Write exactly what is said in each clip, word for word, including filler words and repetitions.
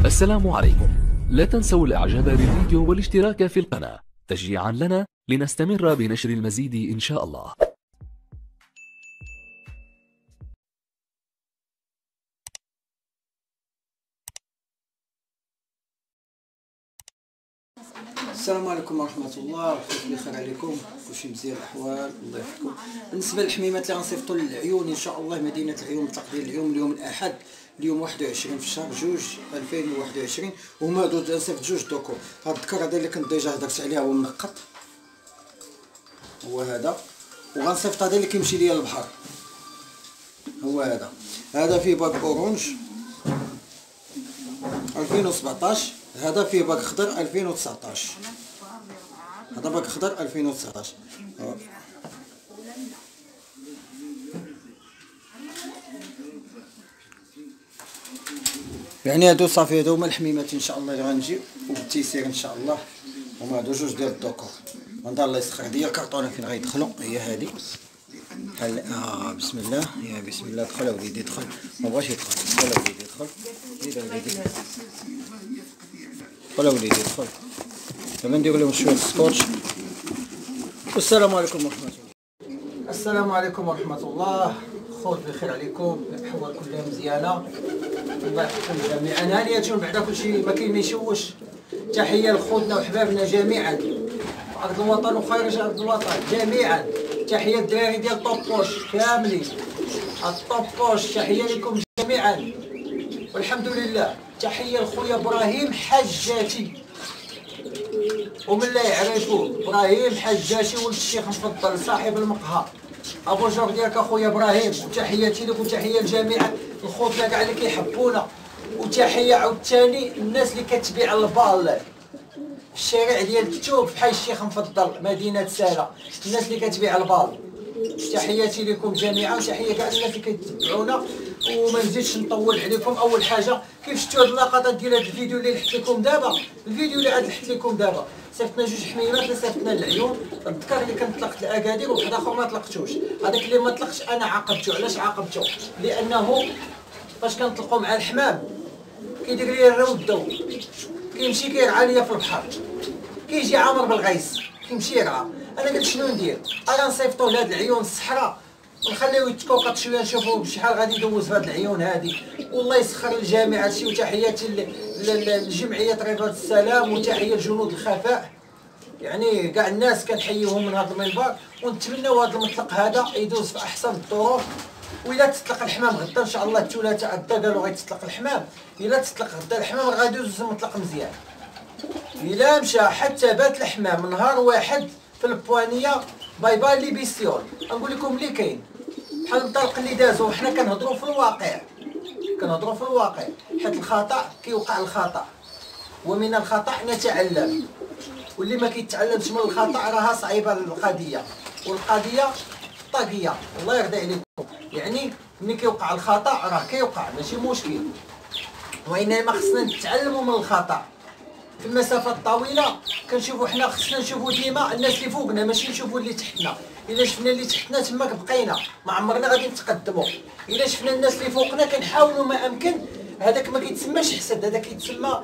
السلام عليكم. لا تنسوا الاعجاب بالفيديو والاشتراك في القناة تشجيعا لنا لنستمر بنشر المزيد ان شاء الله. السلام عليكم ورحمة الله، بخير عليكم، كلشي مزيان الأحوال، الله يحفظكم. بالنسبة للحميمات اللي غنصيفطوا للعيون إن شاء الله مدينة العيون تقدير اليوم اليوم الأحد اليوم واحد وعشرين في شهر جوج ألفين وواحد وعشرين، وهما هادو غنصيفط جوج دوكور. هاد الذكر هذا اللي كنت ديجا هدرت عليه هو منقط، هو هذا، وغنصيفط هذا اللي كيمشي ليا للبحر هو هذا. هذا فيه باك أورانج ألفين وسبعطاش، هذا فيه باك خضر ألفين وتسعطاش، هذا باك خضر ألفين وتسعطاش. يعني هادو صافي، هادو هما الحميمات ان شاء الله اللي غنجيو وبالتيسير ان شاء الله. هما هادو جوج ديال الدوكور. غندير الله يسخر هادي هي الكرتونه فين غيدخلوا، هي هادي بحال اه بسم الله، يا بسم الله. دخل اوليدي دخل، ما بغاش يدخل، دخل اوليدي دخل، زيد اوليدي دخل اوليدي دخل. دابا نديرو لهم شويه سكوتش. والسلام عليكم ورحمه الله. السلام عليكم ورحمه الله، خوت بخير عليكم، الاحوال كلها مزيانه، الله يحفظكم جميعا. هانية بعدا كلشي ما كاين ما يشوش. تحيه لخوتنا وحبابنا جميعا في ارض الوطن وخارج ارض الوطن جميعا. تحيه الدراري ديال طوبوش كاملين، الطوبوش تحيه لكم جميعا والحمد لله. تحيه لخويا ابراهيم حجاتي، ومن لا يعرفوه ابراهيم حجاتي ولد الشيخ مفضل صاحب المقهى ابو جور ديالك اخويا ابراهيم. وتحياتي لك وتحيه لجميع الخوتنا كاع اللي كيحبونا، وتحيه عاوتاني الناس اللي كتبيع البال في الشارع ديال التوب بحال الشيخ مفضل مدينه سالا، الناس اللي كتبيع البال تحياتي لكم جميعا، وتحيه كاع الناس اللي كيتبعونا. وما نزيدش نطول عليكم. اول حاجه كيف شفتوا هاد اللقطات ديال هاد الفيديو اللي لحت لكم دابا، الفيديو اللي عاد لحت لكم دابا صيفطنا جوج حميمات اللي صيفطنا للعيون. الذكر اللي كان طلقت الاكادير وواحد اخر ما طلقتوش، هذاك اللي ما طلقش انا عاقبته. علاش عاقبته؟ لانه فاش كنطلقوا مع الحمام كيدير لي الرودو، كيمشي كيرعى ليا في البحر، كيجي عامر بالغيس كيمشي يرعى. انا قلت شنو ندير؟ انا نصيفطوه لهاد العيون الصحراء ونخليوه يتكوكط شويه نشوفوا شحال غادي يدوز في هاد العيون هادي. والله يسخر الجميع هادشي. وتحياتي للجمعيه رباط السلام، وتحيه لجنود الخفاء، يعني كاع الناس كنحييهم من هذا المنبر، ونتمناو هذا المطلق هذا يدوز في احسن الظروف. وإلا تطلق الحمام غدا ان شاء الله الثلاثاء غدا قالوا غيتطلق الحمام، إلا تطلق غدا الحمام غادي يدوز المطلق مزيان. إلا مشى حتى بات الحمام نهار واحد في البوانيه باي باي لي بيسيون. نقول لكم اللي كاين بحال الطلق اللي دازو، حنا كنهضروا في الواقع، كنهضروا في الواقع، حيت الخطا كيوقع الخطا ومن الخطا نتعلم، واللي ما كيتعلمش من الخطا راها صعيبه القضيه، والقضيه طاقيه. الله يرضي عليكم، يعني ملي كيوقع الخطا راه كيوقع ماشي مشكل، وانما خصنا نتعلموا من الخطا. في المسافات الطويله كنشوفوا حنا خصنا نشوفوا ديما الناس اللي فوقنا ماشي نشوفوا اللي تحتنا. الا شفنا اللي تحتنا تماك بقينا ما عمرنا غادي نتقدموا. الا شفنا الناس اللي فوقنا كنحاولوا ما امكن. هذاك ما كيتسماش حسد، هذا كيتسمى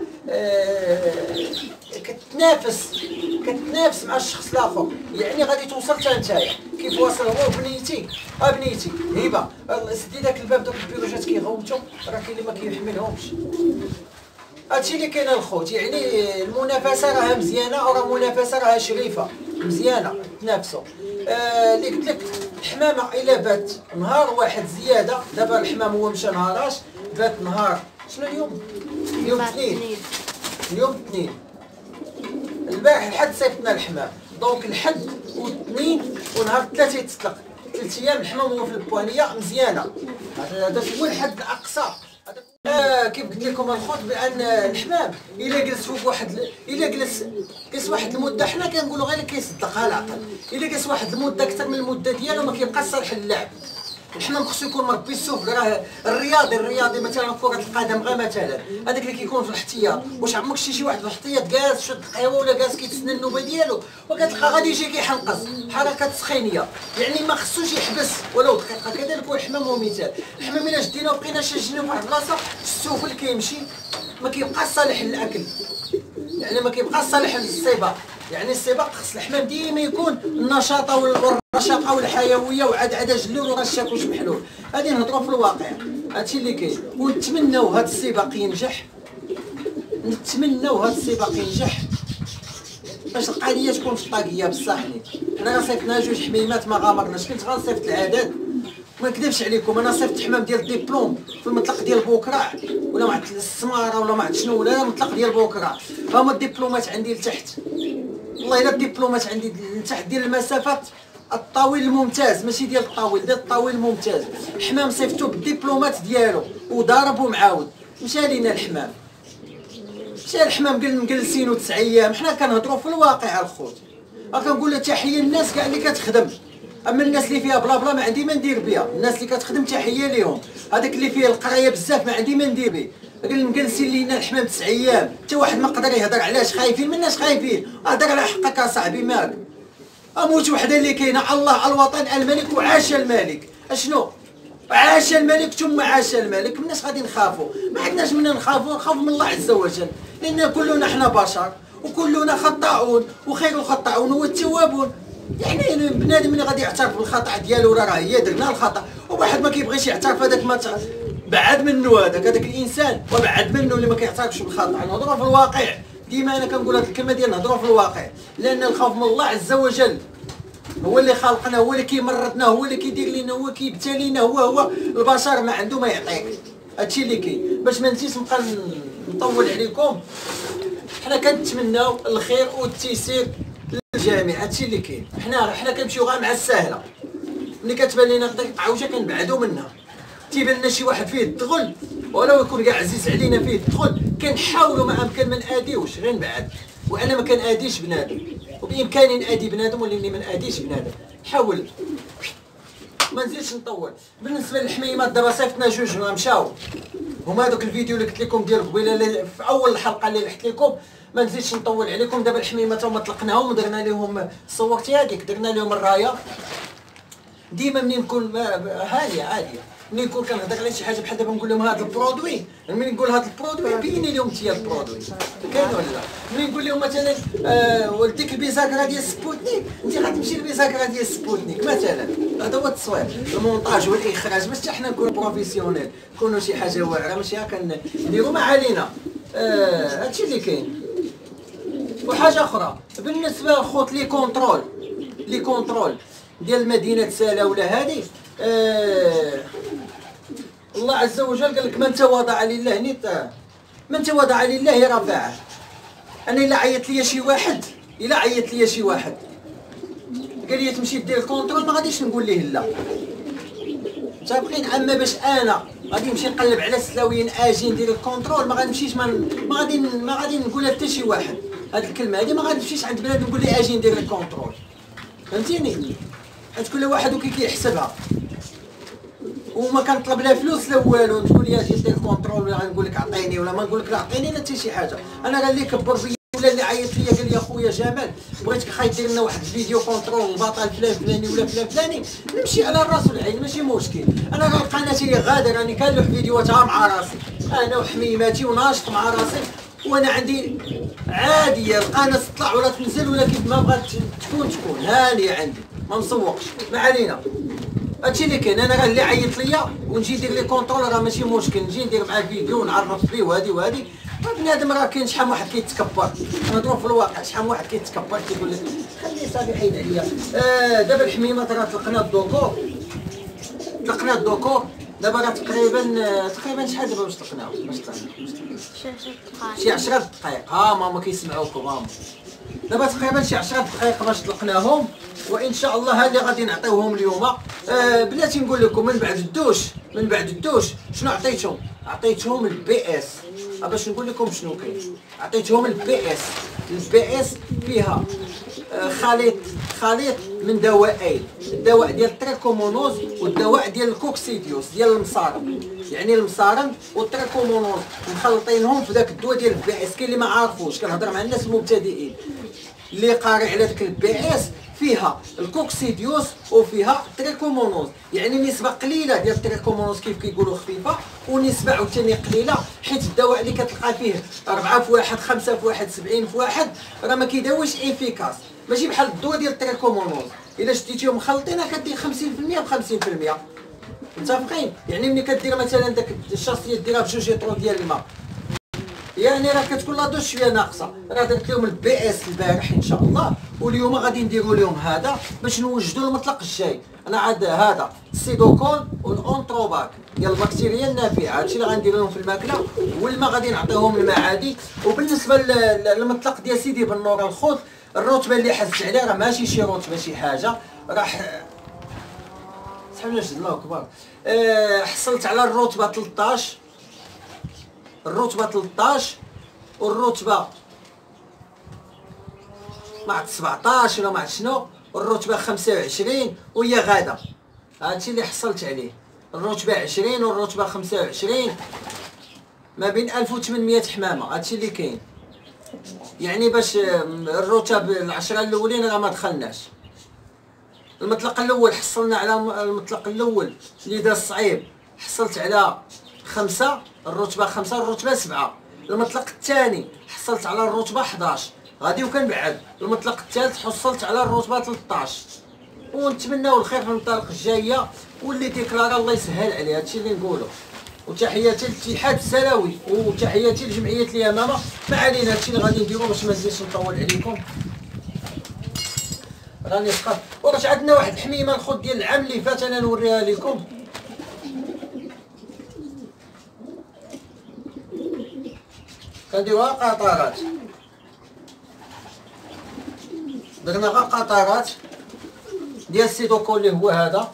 آه كتنافس، كتنافس مع الشخص الاخر، يعني غادي توصل حتى نتايا كيف واصل هو. بنيتي اه بنيتي هبه سدي داك الباب، دوك البيروجات كيغوتوا، راه كاين اللي ما كيحملهمش. هادشي اللي كاين الخوت، يعني المنافسه راها مزيانه، وراه المنافسه راها شريفه مزيانه، تنافسوا. آه اللي قلت لك الحمامه الا بات نهار واحد زياده، دابا الحمام هو مشى نهاراش، بات نهار شنو اليوم؟ اليوم اثنين، اليوم اثنين، البارح الحد صيفطنا الحمام، دونك الحد واثنين ونهار ثلاثه يتطلق، ثلاث ايام الحمام هو في البوانيه مزيانه. هذا هو الحد الاقصى. آه كيف قلت لكم الخوت بان الحمام الا جلس فوق واحد ل... الا جلس جلس واحد المده، حنا كنقولوا غير كيصدقها العقل. الا جلس واحد المده اكثر من المده ديالو ما كيبقاش صالح للعب. الحمام خصو يكون مربي السفل. راه الرياضي الرياضي مثلا كرة القدم غير مثلا هذاك اللي كيكون في الاحتياط، واش عمرك شتي شي واحد في الاحتياط جالس شاد القهوه ولا جالس كيتسنى النوبه ديالو وكتلقى غادي يجي كيحنقص حركات سخينيه، يعني ما خصوش يحبس ولو دقيقه. كذلك هو الحمام هو مثال. الحمام الا شدينا وبقينا شاجينه في واحد البلاصه السفل كيمشي ما كيبقاش صالح للاكل، يعني ما كيبقاش صالح للسباق. يعني السباق خص الحمام ديما يكون النشاطه والرشاقه والحيويه وعاد عاد جلول ورشاك وش محلول. غادي نهضروا في الواقع، هادشي اللي كاين. ونتمناو هاد السباق ينجح، نتمناو هاد السباق ينجح باش القضيه تكون في الطاقيه بصح. حنا راه صيفطنا جوج حميمات ما غامرناش، كنت غنصيفط العدد ما نكذبش عليكم. انا صيفط حمام ديال الدبلوم في المطلق ديال بوكرع ولا مع السماره ولا مع شنو ولا المطلق ديال بوكرع. هما الدبلومات عندي لتحت، والله الا الدبلومات عندي لتحت ديال المسافات الطويل الممتاز، ماشي ديال الطويل، ديال الطويل الممتاز. حمام صيفطو بالدبلومات ديالو وضارب ومعاود. مشى لينا الحمام، مشى الحمام مجلسينو تسع ايام. حنا كنهضروا في الواقع الخوت. راه كنقول تحيه للناس كاع اللي كتخدم، اما الناس اللي فيها بلا بلا ما عندي ما ندير بها. الناس اللي كتخدم تحيه ليهم. هذاك اللي فيه القرايه بزاف ما عندي ما ندير به. قال مجلسين لينا الحمام تسع ايام، حتى واحد ما قدر يهضر. علاش خايفين؟ مناش خايفين، هضر على حقك اصاحبي. مالك اموت وحده اللي كاينه، الله الوطن الملك وعاش الملك. اشنو عاش الملك ثم عاش الملك. مناش غادي نخافوا، ما عندناش من نخافوا، نخاف من الله عز وجل، لان كلنا حنا بشر وكلنا خطاؤون وخير الخطاؤون هو التوابون. يعني بنادم اللي غادي يعترف بالخطا ديالو راه هي درنا الخطا، وواحد ما كيبغيش يعترف هذاك ما بعد منه، هذاك هذاك الانسان وبعد منه اللي ما كيعترفش بالخطا. نهضروا في الواقع، ديما انا كنقول هذه الكلمه ديال نهضروا في الواقع، لان الخوف من الله عز وجل هو اللي خلقنا، هو اللي كيمرضنا، هو اللي كيدير لنا، هو كيبتلينا، هو هو البشر ما عنده ما يعطيك. هادشي اللي كاين. باش ما نسيش نبقى نطول عليكم، حنا كنتمناو الخير والتيسير للجميع. هادشي اللي كاين. حنا حنا كنمشيو غير مع الساهله، ملي كتبان لينا قطعوجه كنبعدو منها. تيبان لنا شي واحد فيه الدغل ولو يكون كاع عزيز علينا فيه الدغل، كنحاولوا ما امكن ما ناديوش، غير نبعد. وانا ما كناديش بنادم، وبامكاني نادي بنادم ولاني ما ناديش بنادم. حاول ما نزيدش نطول. بالنسبه للحميمات دابا صيفطنا جوج مشاو، هما هذوك الفيديو اللي قلت لكم ديال قبيله في اول الحلقه اللي لحت لكم. ما نزيدش نطول عليكم. دابا الحميمات هما طلقناهم ودرنا لهم، صورتي هذيك درنا لهم الرايه. ديما منين نكون هاديه عاديه، ملي نكون كنهضر على شي حاجه بحال دابا نقول لهم هذا البرودوي، ملي نقول هذا البرودوي بيني لهم انت البرودوي كاين ولا لا. ملي نقول لهم مثلا آه ولديك البيزاكرا ديال سبوتنيك، انت غتمشي للبيزاكرا ديال سبوتنيك مثلا. هذا هو التصوير، المونتاج والاخراج، باش حتى حنا نكونوا بروفيسيونيل، نكونوا شي حاجه واعره، ماشي هكا كنديروا ما علينا. آه هادشي اللي كاين. وحاجه اخرى بالنسبه لخوت لي كونترول، لي كونترول ديال مدينه سالا ولا هذه، آه الله عز وجل قال لك من تواضع لله نيت، من تواضع لله رفعه. انا الا عيط ليا شي واحد، الا عيط ليا شي واحد قال لي تمشي دير الكونترول، ما غاديش نقول ليه لا، متفقين. اما باش انا غادي نمشي نقلب على سلاويين اجي ندير الكونترول، ما غنمشيش ما غادي ما غادي نقولها حتى شي واحد. هاد الكلمه هادي ما غنمشيش عند بنادم نقول ليه اجي ندير الكونترول، فهمتيني؟ حيت كل واحد وكي كيحسبها، وما كنطلب لا فلوس لا والو. تقول لي اجي ندير كونترول ولا غنقول لك عطيني ولا ما نقول لك لا عطيني لا حتى شي حاجه. انا قال لي كبر فيا ولا اللي عيط ليا قال لي اخويا جمال بغيتك خاي دير لنا واحد الفيديو كونترول البطل فلان فلاني ولا فلان فلاني، نمشي على الراس والعين ماشي مشكل. انا راه قناتي غادر راني كنلوح فيديوهاتها مع راسي، انا وحميماتي وناشط مع راسي، وانا عندي عاديه القناه تطلع ولا تنزل ولا كيف ما بغات تكون تكون هانيه عندي، ما مسوقش. ما علينا، هادشي اللي كاين. انا راه اللي عيط ليا ونجي ندير لي كونترول راه ماشي مشكل، نجي ندير معاه فيديو ونعرف بيه وهادي وهادي. بنادم راه كاين شحال من واحد كيتكبر، نهضروا في الواقع، شحال من واحد كيتكبر كيقول لك خلي صافي حيد عليا. آه دابا الحميمات راه طلقنا الدوكور، طلقنا الدوكور دابا راه تقريبا تقريبا شحال دابا واش طلقناو؟ واش طلقنا شي عشرة دقائق. ها ماما كيسمعوكم ماما. دابا تقريبا شي عشرة دقائق باش طلقناهم، وان شاء الله هذه غادي نعطيوهم اليوم. آه بلاتي نقول لكم من بعد الدوش، من بعد الدوش شنو عطيتهم؟ عطيتهم البي اس. باش نقول لكم شنو كاين، عطيتهم البي اس. البي اس فيها آه خليط خليط من دوائين، الدواء ديال التريكومونوز والدواء ديال الكوكسيديوس ديال المصارم، يعني المصارم والتريكومونوز مخلطينهم في ذاك الدواء ديال البي اس. كاين اللي ما عارفوش، كنهضر مع الناس المبتدئين اللي قاري على ذاك البي اس. فيها الكوكسيديوس وفيها التريكومونوز، يعني نسبه قليله ديال التريكومونوز كيف كيقولوا خفيفه، ونسبه عاوتاني قليله، حيت الدواء اللي كتلقى فيه أربعة في واحد، خمسة في واحد، سبعين في واحد راه ما كيداويش افيكاس، ماشي بحال الدواء ديال التريكومونوز الا شديتيهم مخلطين كدير خمسين في المية ب خمسين في المية. متفقين؟ يعني ملي كدير مثلا داك الشاصيه ديرها بجوج لترو ديال الماء، يعني راه كتكون لا دوش شويه ناقصه. راه درت لهم البي اس البارح ان شاء الله، واليوم غادي نديروا لهم هذا باش نوجدوا المطلق الجاي. انا عاد هذا السيدوكول والاونتروباك ديال البكتيريا النافعه، هادشي اللي غندير لهم في الماكله، والماء غادي نعطيهم الماء عادي. وبالنسبه للمطلق ديال سيدي بن نور الخوت، الرتبه اللي حزت عليه راه ماشي شي رتبه شي حاجه، راح صحيح نشد الله اكبر. أه حصلت على الرتبه ثلاثطاش، الرتبه ثلاثطاش والرتبه ما عرفت سبعطاش ولا ما عرفت شنو، والرتبه خمسة وعشرين وهي غاده. هادشي اللي حصلت عليه، الرتبه عشرين والرتبه خمسة وعشرين، ما بين ألف وثمانمية حمامه. هادشي اللي كاين، يعني باش الرتب العشره الاولين راه ما دخلناش. المطلق الاول حصلنا على المطلق الاول اللي داز صعيب، حصلت على خمسة، الرتبه خمسة والرتبه سبعة. المطلق الثاني حصلت على الرتبه حداش، غادي وكنبعد. المطلق الثالث حصلت على الرتبه ثلاثطاش، ونتمناو الخير في المنطلق الجايه، واللي ديكلارا الله يسهل عليه. هادشي اللي نقولو. وتحياتي للاتحاد السنوي وتحياتي لجمعيه اليمامه. ما علينا، هادشي اللي غادي نديرو باش ما نزيدش نطول عليكم. راني سقط. وراه عندنا واحد الحميمه الخوت ديال العام اللي فات، انا نوريها لكم. كنديروها قطرات، درنا غير قطرات ديال السيدوكول اللي هو هذا.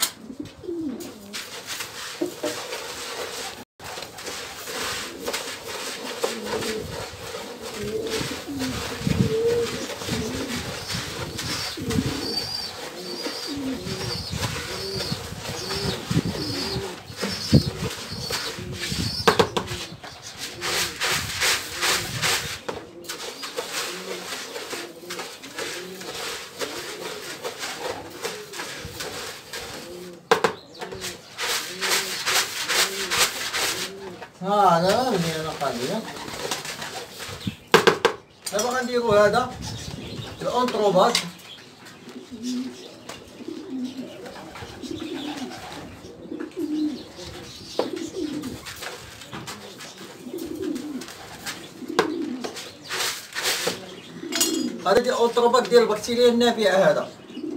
هذا مزيانه قليله. دابا غنديرو هذا الأونتروباك. هذا ديال الأونتروباك ديال البكتيريا النافعه. هذا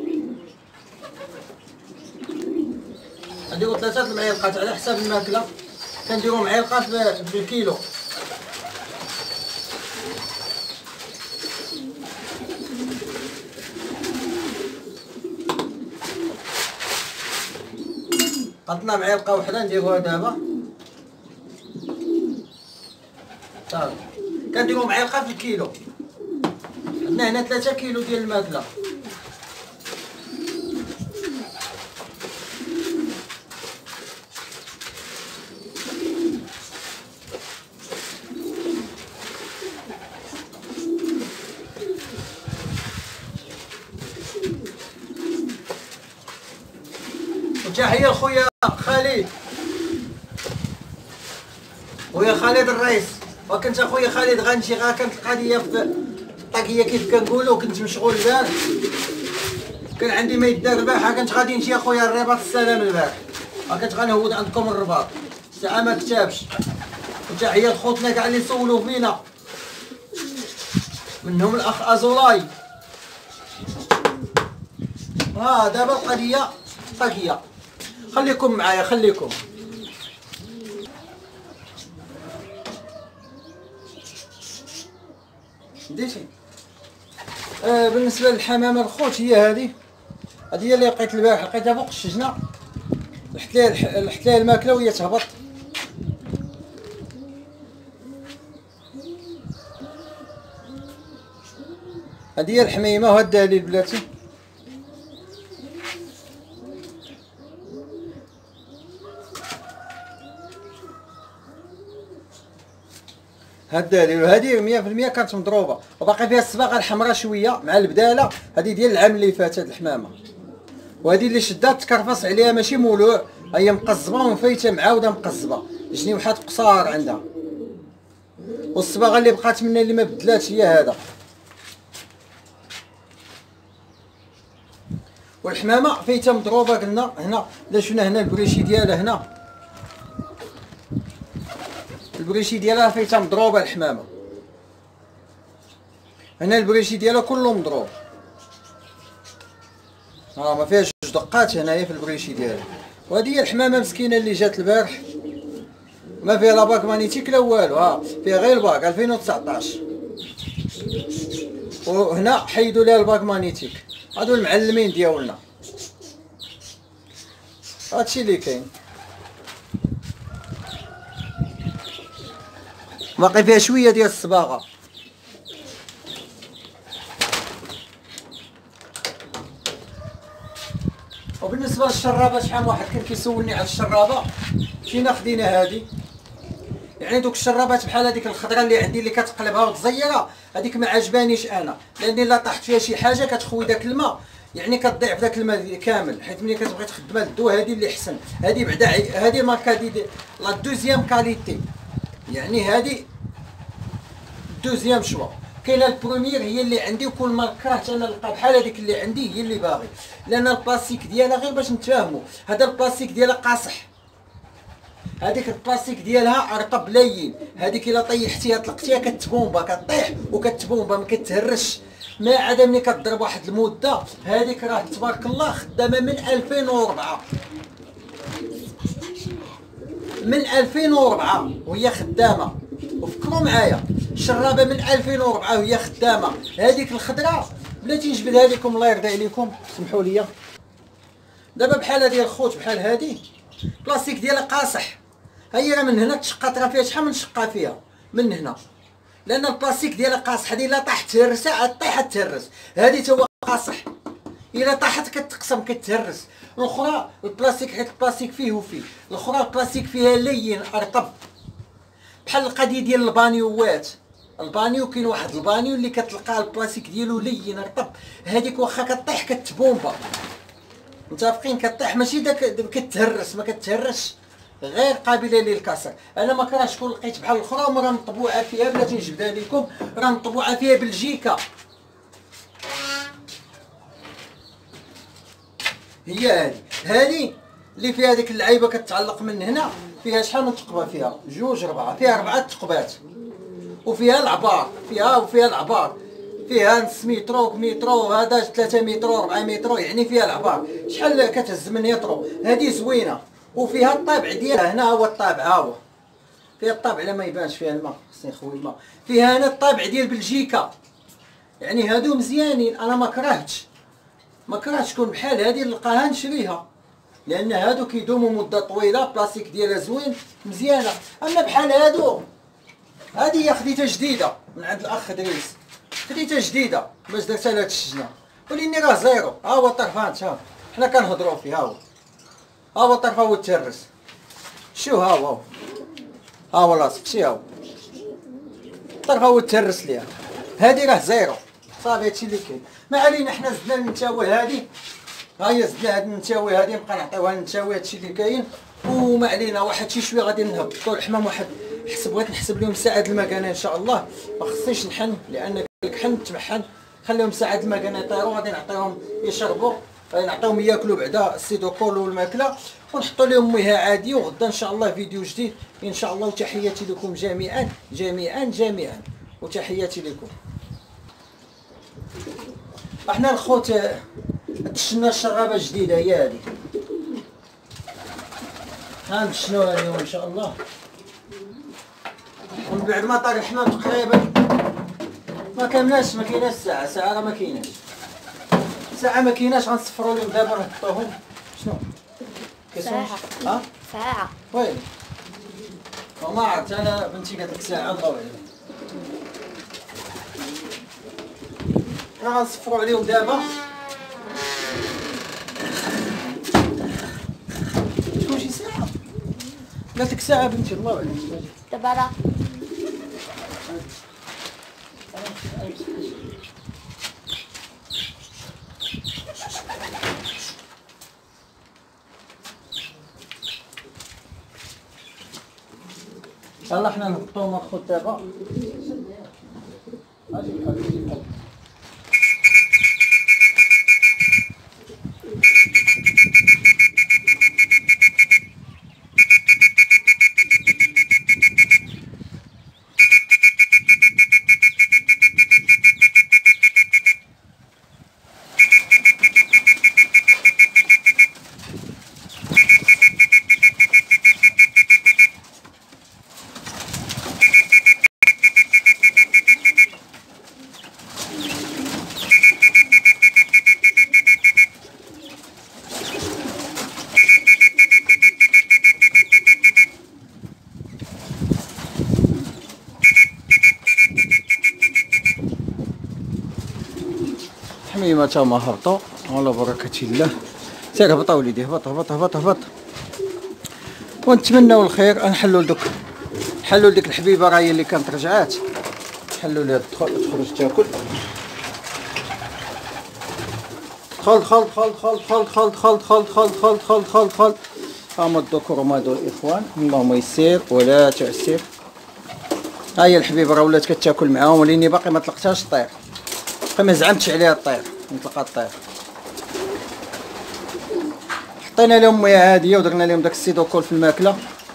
غنديرو ثلاثة المعالق على حساب الماكله، كنديرو معلقه في الكيلو. قطنا معلقه وحده نديروها دابا صافي. كنديرو معلقه في الكيلو. عندنا هنا ثلاثة كيلو ديال الماكله. وتحية لخويا خالد، خويا خالد الرئيس. وكنت اخويا خالد غنمشي، غا كانت القضيه في الطاقيه كيف كنقولوا، كنت مشغول البارح، كان عندي ما يدار البارحه، كنت غادي نمشي اخويا الرباط السلام البارح، كنت غنهود عندكم الرباط، الساعه ما كتابش. وتحية لخوتنا كاع اللي سولوا فينا، منهم الاخ ازولاي. ها دابا القضيه طاقيه، خليكم معايا خليكم. ديتي آه بالنسبه للحمامه الخوت، هي هذه هذه هي اللي لقيت البارح، لقيتها فوق الشجنه، لحت لها لحت لها الماكله وهي تهبط. هذه هي الحميمه، وهذا الدليل بلاتي. هاد الدليل. هادي مية في المية كانت مضروبه وباقي فيها الصباغه الحمراء شويه مع البداله. هادي ديال العام اللي فات هاد الحمامه، وهادي اللي شدات تكرفص عليها ماشي مولوع، هي مقزبه ومفيته معاوده مقزبه، جنيوحات قصار عندها. والصباغه اللي بقات منها اللي ما بدلاتش هي هذا. والحمامه فايته مضروبه قلنا. هنا الا شفنا هنا البريشي ديالها، هنا البريشي ديالها فايته مضروبه الحمامه. هنا البريشي ديالها كله مضروب، ها ما فيهاش جوج دقات هنايا في البريشي ديالها. وهذه هي الحمامه مسكينه اللي جات البارح، ما فيها لا باك مانيتيك لا والو، ها فيها غير الباك ألفين وتسعطاش. وهنا حيدوا ليها الباك مانيتيك. هادو المعلمين ديالنا، هادشي اللي كاين. باقي فيها شويه ديال الصباغه. وبالنسبه للشرابه، شحال واحد كان كيسولني على الشرابه، مشينا خدينا هادي. يعني دوك الشرابات بحال هذيك الخضراء اللي عندي اللي كتقلبها وتزيرها، هذيك ما عجبانيش انا، لاني لا طاحت فيها شي حاجه كتخوي داك الماء، يعني كتضيع في داك الماء كامل. حيت ملي كتبغي تخدمها الدو هذه اللي احسن. هذه بعدا هذه ماركه دي لا دوزيام كاليتي، يعني هذه دوزيام شوا. كاينه البروميير هي اللي عندي، وكل ماركات انا نلقى بحال هذيك اللي عندي هي اللي باغي، لان البلاستيك ديالها غير باش نتفاهموا، هذا البلاستيك ديالها قاصح، هذيك البلاستيك ديالها رطب لين. هذيك الا طيحتيها طلقتيها كتبومبا، كطيح وكتبومبا ما كتهرش. ما عدا ملي كضرب واحد المده، هذيك راه تبارك الله خدامه من ألفين وأربعة، من ألفين وأربعة وهي خدامه. وفكروا معايا، الشرابه من ألفين وأربعة وهي خدامه. هذيك الخضراء بلاتي نجبدها لكم الله يرضي عليكم، سمحوا لي. دابا بحال هذه الخوت، بحال هذه البلاستيك ديالها قاصح. هي راه من هنا تشقات، راه فيها شحال من شقه فيها من هنا، لان البلاستيك ديالها قاصح. هذه الا طاحت تهرسها طيحه تهرس، هذه تا هو قاصح، الا طاحت كتقسم كتهرس. الاخرى البلاستيك، حيت البلاستيك فيه وفيه. الاخرى البلاستيك فيها لين رطب، بحال القضيه ديال البانيوات. البانيو كاين واحد البانيو اللي كتلقى البلاستيك ديالو لين رطب، هذيك واخا كطيح كتبومبا، متفقين؟ كطيح ماشي داك كتهرس، ما كتهرسش، غير قابله للكسر. انا ما كرهتش كون لقيت بحال الاخرى راه مطبوعه فيها، بلاتي نجبدها لكم، راه مطبوعه فيها بلجيكا. هي هذه هذه اللي فيها ديك اللعيبه كتعلق من هنا، فيها شحال من ثقبه؟ فيها جوج ربعه، فيها اربعه ثقبات. وفيها العبار، فيها وفيها العبار، فيها نص مترو مترو، هذا ثلاثة مترو أربعة مترو، يعني فيها العبار شحال كتهز من يطرو. هذه زوينه وفيها الطابع ديالها. هنا هو الطابع، ها هو فيها الطابع، لا ما يبانش فيها الماء، خصني نخوي الماء. فيها هنا الطابع ديال بلجيكا، يعني هادو مزيانين. انا ما كرهتش ما كرهتش تكون بحال هذه نلقاها نشريها، لان هادو كيدوموا مده طويله، بلاستيك ديالها زوين مزيانه. اما بحال هادو، هذه خديتها جديده من عند الاخ دريس، خديتها جديده باش درتها لهاد الشجنه، وليني راه زيرو. ها هو الطرفان، ها حنا كنهضروا فيه، ها هو ها هو الطرف، ها هو الترس، شو ها هو ها هو لاصق، شي ها هو الطرف، ها هو الترس ليها. هادي راه زيرو صافي، هادشي اللي كاين. ما علينا، حنا زدنا النتاوي هادي، ها هي زدنا هاد النتاوي هادي، نبقى نعطيوها النتاوي، هادشي اللي كاين. وما علينا، واحد شي شويه غادي نهبطوا الحمام. واحد حسب بغيت نحسب لهم ساعه المكانه ان شاء الله، ما خصنيش نحن، لان الحن تمحن، خليهم ساعه المكانه يطيروا، غادي نعطيهم يشربوا، غادي نعطيهم ياكلوا بعدا السيدوكول والماكله، ونحطوا لهم ميها عادي. وغدا ان شاء الله فيديو جديد ان شاء الله. وتحياتي لكم جميعا جميعا جميعا، وتحياتي لكم. احنا الخوت دشنا الشرابه جديده هي هذه، ها دشناوها اليوم ان شاء الله. ومن بعد ما طار الحمام تقريبا ما كملناش، ما كايناش ساعه ساعه راه ما كايناش ساعه ما كايناش. غنصفروا لهم دابا نحطوهم. شنو ساعة؟ ها ساعة وين؟ وما عرفت انا، بنتي قالت لك ساعه، الله اعلم. راه غنصفروا عليهم دابا. شكون شي ساعه؟ قالت لك ساعه بنتي، الله اعلم. دابا راه يلا حنا نهبطو ناخد دابا. اجي بحال اجي بحال حميمة تا هما هبطوا على بركة الله. سير هبط وليدي، هبط هبط هبط هبط. ونتمناو الخير. نحلوا لدوك نحلوا لديك الحبيبة راهي اللي كانت رجعات، نحلوا لها تدخل تخرج تاكل. دخل دخل دخل دخل دخل دخل دخل دخل دخل دخل دخل دخل. هما الذكور هما هادو الاخوان، اللهم يسير ولا تعسير. ها هي الحبيبة راه ولات كتاكل معاهم، وليني باقي ما طلقتهاش طير، ما زعمتش عليها الطير، نطلقها الطير. حطينا لهم مياه هاديه ودرنا لهم داك السيدوكول في الماكله.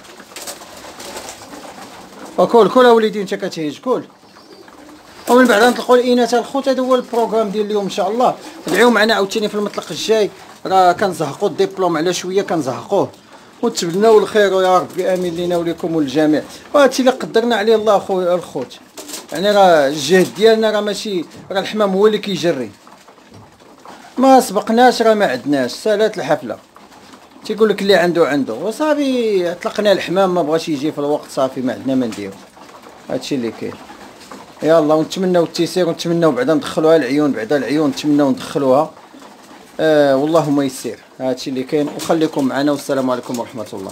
وكل كل اوليدي انت كتهيج كل. ومن بعد نطلقوا الاناث الخوت. هذا هو البروغرام ديال اليوم ان شاء الله. ادعيو معنا عاوتاني في المطلق الجاي، راه كنزهقوا الدبلوم على شويه كنزهقوه، ونتمناو الخير يا ربي امين لينا وليكم وللجميع. وهادشي اللي قدرنا عليه الله خويا الخوت. يعني راه الجهد ديالنا راه ماشي، راه الحمام هو اللي كيجري، ما سبقناش، راه ما عندناش. سالات الحفله تيقول لك اللي عنده عنده، وصافي طلقنا الحمام ما بغاش يجي في الوقت، صافي ما عندنا ما نديرو. هادشي اللي كاين. يلا ونتمناو التيسير، ونتمناو بعدا ندخلوها العيون، بعدا العيون نتمناو ندخلوها. آه واللهم يسير. هادشي اللي كاين، وخليكم معنا والسلام عليكم ورحمه الله.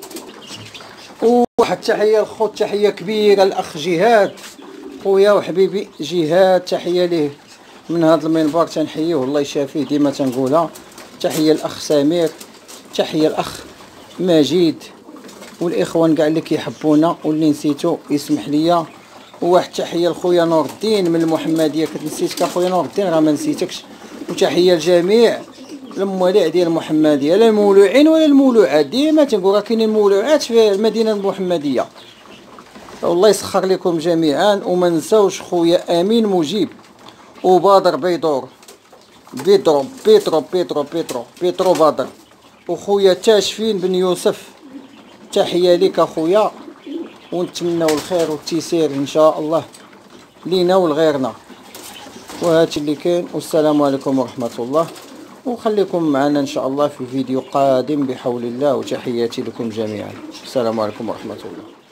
وواحد التحيه الخوت، تحيه كبيره الاخ جهاد خويا وحبيبي جهاد، تحيه ليه من هذا المنبر، تنحييه الله يشافيه ديما تنقولها. تحيه الاخ سمير، تحيه الاخ مجيد، والاخوان كاع اللي كيحبونا، واللي نسيتو يسمح ليا. وواحد تحيه لخويا نور الدين من المحمديه، كنت نسيتك اخويا نور الدين، راه ما نسيتكش. وتحيه لجميع المواليع ديال المحمديه، لا المولوعين ولا المولوعات، ديما تنقول راه كاينين مولوعات في المدينه المحمديه. والله يسخر لكم جميعا. وما نساوش خويا امين مجيب، وبادر بيدور بيدرو بيترو بيترو بيترو بيترو بادر، وخويا تاشفين بن يوسف. تحيه ليك اخويا، ونتمناو الخير والتيسير ان شاء الله لينا ولغيرنا. وهادشي اللي كاين، والسلام عليكم ورحمه الله. وخليكم معنا ان شاء الله في فيديو قادم بحول الله، وتحياتي لكم جميعا. السلام عليكم ورحمه الله.